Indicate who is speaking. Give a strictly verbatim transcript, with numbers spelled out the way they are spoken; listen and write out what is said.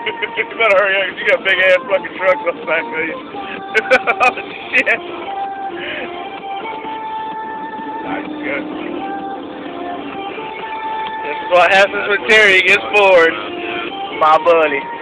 Speaker 1: You better hurry up. You got big ass fucking trucks on the back of you. Oh shit. Nice, good. This is what happens when Terry gets bored. My buddy.